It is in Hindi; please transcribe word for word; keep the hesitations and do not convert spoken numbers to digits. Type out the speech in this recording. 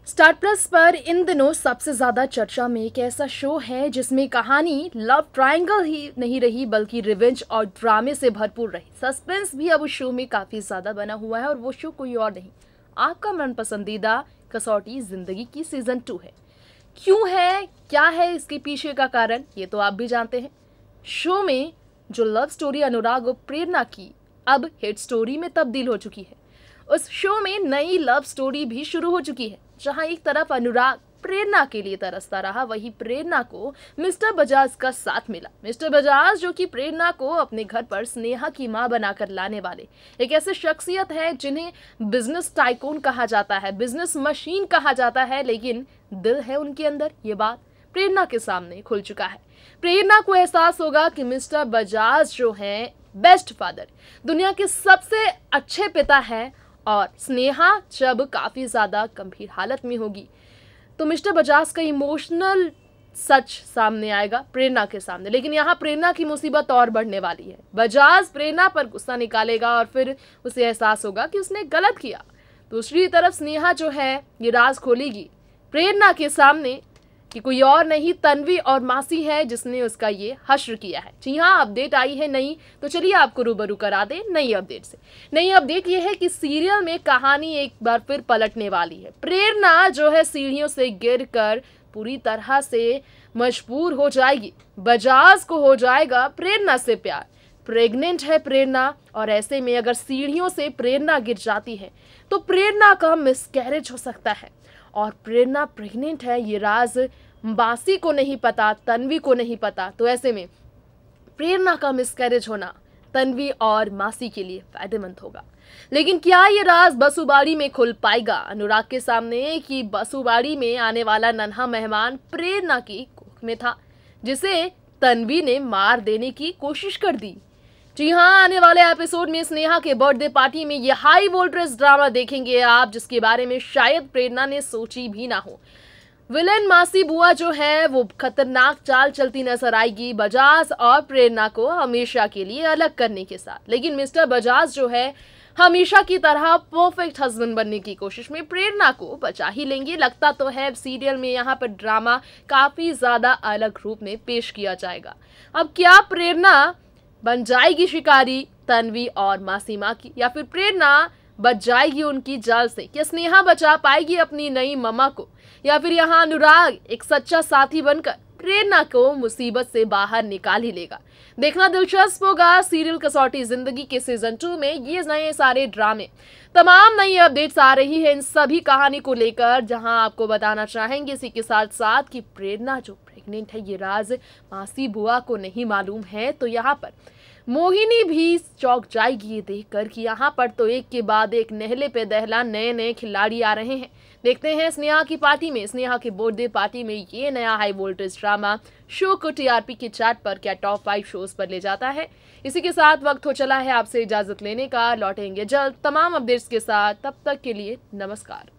स्टार प्लस पर इन दिनों सबसे ज्यादा चर्चा में एक ऐसा शो है जिसमें कहानी लव ट्रायंगल ही नहीं रही बल्कि रिवेंज और ड्रामे से भरपूर रही। सस्पेंस भी अब उस शो में काफी ज्यादा बना हुआ है और वो शो कोई और नहीं, आपका मन पसंदीदा कसौटी जिंदगी की सीजन टू है। क्यों है, क्या है इसके पीछे का कारण, ये तो आप भी जानते हैं। शो में जो लव स्टोरी अनुराग और प्रेरणा की अब हिट स्टोरी में तब्दील हो चुकी है। उस शो में नई लव स्टोरी भी शुरू हो चुकी है, जहां एक तरफ अनुराग प्रेरणा के लिए तरसता रहा, वहीं प्रेरणा को मिस्टर बजाज का साथ मिला। मिस्टर बजाज जो कि प्रेरणा को अपने घर पर स्नेहा की मां बनाकर लाने वाले एक ऐसे शख्सियत है जिन्हें बिजनेस टाइकून कहा जाता है, बिजनेस मशीन कहा जाता है, लेकिन दिल है उनके अंदर। ये बात प्रेरणा के सामने खुल चुका है। प्रेरणा को एहसास होगा कि मिस्टर बजाज जो हैं बेस्ट फादर, दुनिया के सबसे अच्छे पिता हैं, और स्नेहा जब काफी ज्यादा गंभीर हालत में होगी तो मिस्टर बजाज का इमोशनल सच सामने आएगा प्रेरणा के सामने। लेकिन यहाँ प्रेरणा की मुसीबत और बढ़ने वाली है। बजाज प्रेरणा पर गुस्सा निकालेगा और फिर उसे एहसास होगा कि उसने गलत किया। दूसरी तरफ स्नेहा जो है ये राज खोलेगी प्रेरणा के सामने कि कोई और नहीं तन्वी और मासी है जिसने उसका ये हश्र किया है। जी हाँ, अपडेट आई है नई, तो चलिए आपको रूबरू करा दे नई अपडेट से। नई अपडेट ये है कि सीरियल में कहानी एक बार फिर पलटने वाली है। प्रेरणा जो है सीढ़ियों से गिरकर पूरी तरह से मजबूर हो जाएगी। बजाज को हो जाएगा प्रेरणा से प्यार। प्रेग्नेंट है प्रेरणा, और ऐसे में अगर सीढ़ियों से प्रेरणा गिर जाती है तो प्रेरणा का मिसकैरेज हो सकता है। और प्रेरणा प्रेग्नेंट है, ये राज मासी को नहीं पता, तन्वी को नहीं पता। तो ऐसे में प्रेरणा का मिसकैरेज होना तन्वी और मासी के लिए फायदेमंद होगा। लेकिन क्या ये राज बसुबाड़ी में खुल पाएगा अनुराग के सामने कि बसुबाड़ी में आने वाला नन्हा मेहमान प्रेरणा की कोख में था, जिसे तन्वी ने मार देने की कोशिश कर दी। जी हाँ, आने वाले एपिसोड में स्नेहा के बर्थडे पार्टी में यह हाई वोल्टेज ड्रामा देखेंगे आप, जिसके बारे में शायद प्रेरणा ने सोची भी ना हो। विलेन मासी बुआ जो है वो खतरनाक चाल चलती नजर आएगी बजाज और प्रेरणा को हमेशा के लिए अलग करने के साथ। लेकिन मिस्टर बजाज जो है हमेशा की तरह परफेक्ट हस्बैंड बनने की कोशिश में प्रेरणा को बचा ही लेंगे। लगता तो है सीरियल में यहाँ पर ड्रामा काफी ज्यादा अलग रूप में पेश किया जाएगा। अब क्या प्रेरणा बन जाएगी शिकारी तन्वी और मासी माँ की, या फिर प्रेरणा बच जाएगी उनकी जाल से? क्या स्नेहा बचा पाएगी अपनी नई ममा को, या फिर यहाँ अनुराग एक सच्चा साथी बनकर प्रेरणा को मुसीबत से बाहर निकाल ही लेगा? देखना दिलचस्प होगा सीरियल कसौटी जिंदगी के सीजन टू में। ये नए सारे ड्रामे, तमाम नई अपडेट्स आ रही है इन सभी कहानी को लेकर, जहां आपको बताना चाहेंगे इसी के साथ साथ कि प्रेरणा जो प्रेग्नेंट है ये राज मासी बुआ को नहीं मालूम है। तो यहाँ पर मोहिनी भी चौंक जाएगी ये देखकर कि यहाँ पर तो एक के बाद एक नहले पे दहला नए नए खिलाड़ी आ रहे हैं। देखते हैं स्नेहा की पार्टी में, स्नेहा के बर्थडे पार्टी में ये नया हाई वोल्टेज ड्रामा शो को टीआरपी की चार्ट पर क्या टॉप फाइव शोज पर ले जाता है। इसी के साथ वक्त हो चला है आपसे इजाजत लेने का। लौटेंगे जल्द तमाम अपडेट्स के साथ, तब तक के लिए नमस्कार।